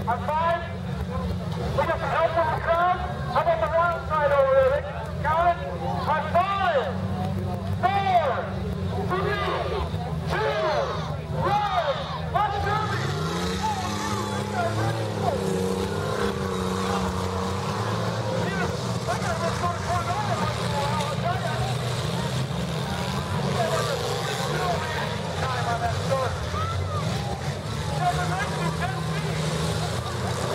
On 5. We got some help from the crowd. How about the wrong side over there, Rick? Count it. On 5, 4, 3, 2, 1. Let's do it. I got to go to Cornell once in a while, I'll tell you. Time on that store. 7 10 feet.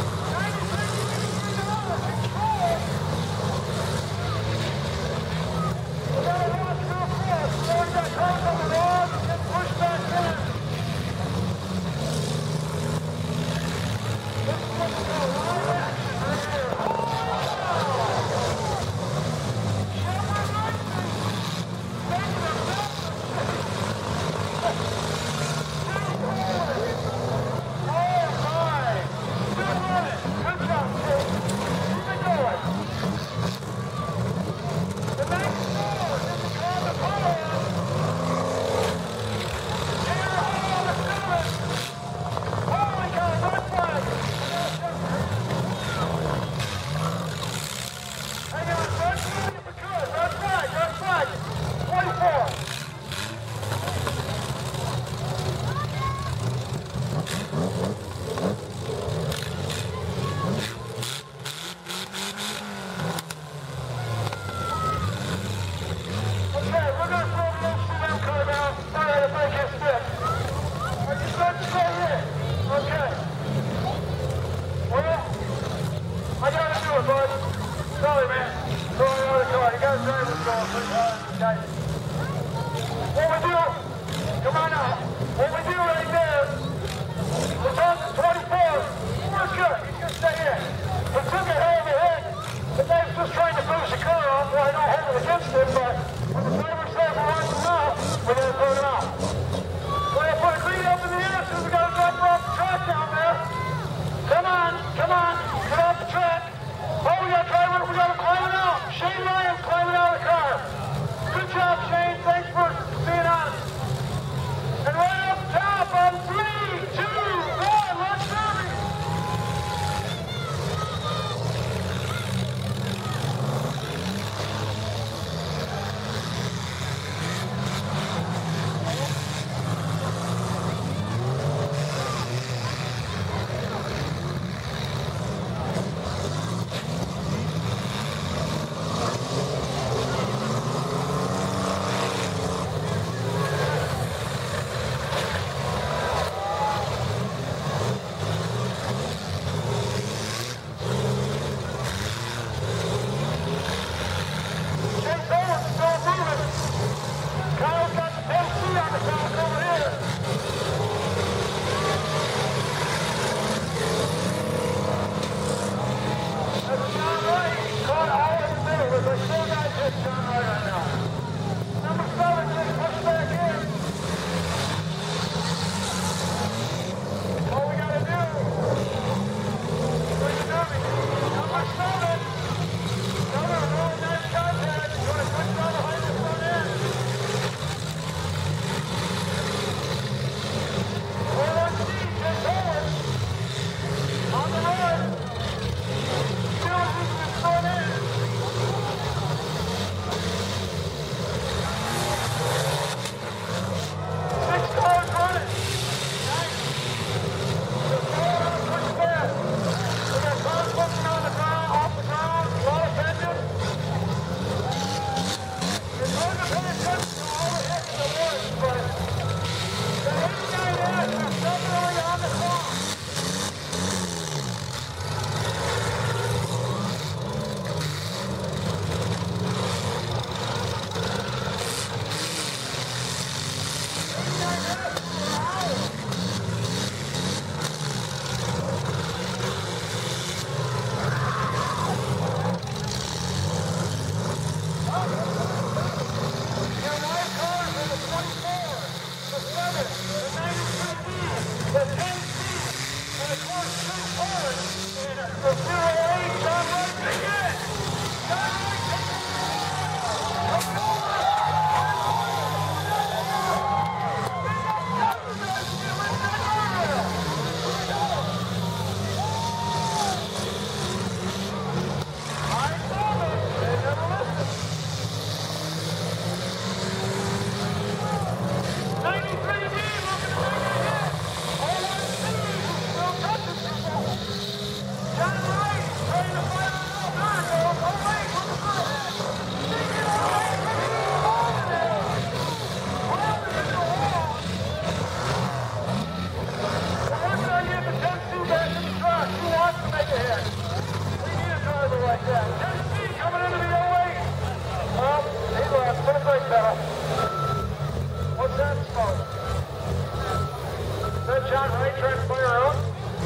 John Ray trying to clear out.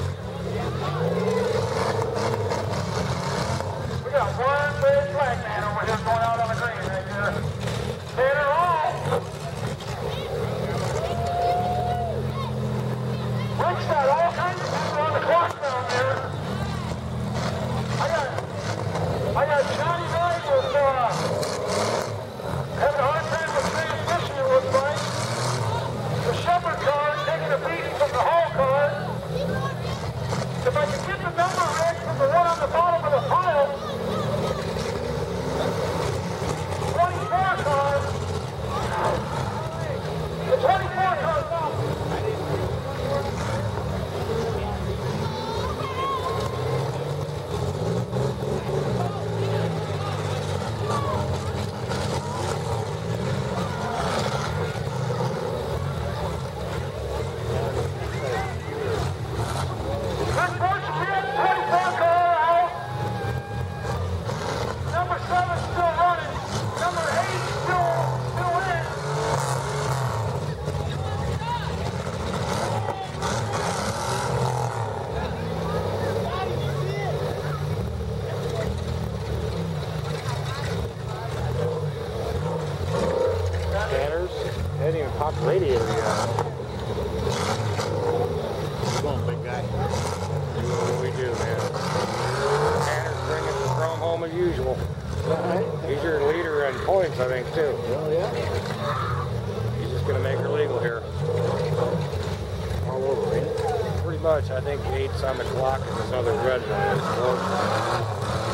We got one big flag man over here going out on the green right there. Taylor Hall. Rick's got all kinds of people on the clock down there. I got Johnny Wright with having a hard time with transmission, it looks like. The Shepherd car taking a beating from the Hall car. If I can get the number, Rick, from the one on the bottom of the pile, 24 car. The 24 car now. Hadn't even popped the radiator yet. Come on, big guy. Do what we do, man. Tanner's bringing the chrome home as usual. He's your leader in points, I think, too. Oh, yeah. He's just going to make her legal here. All over, ain't it? Pretty much. I think 8's on the clock and this other red one is close.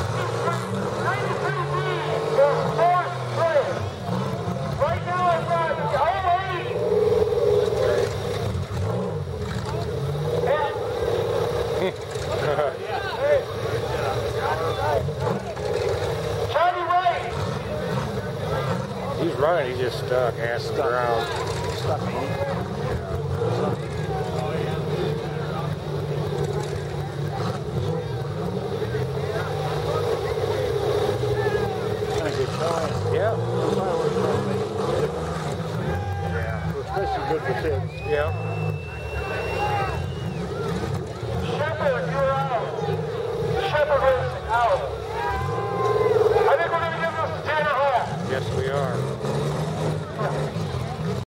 He's running, he's just stuck, ass to the ground. Stuck, man. Kind of good showing. Yeah. Especially good for kids. Yeah. Shepherd, you're out. Shepherd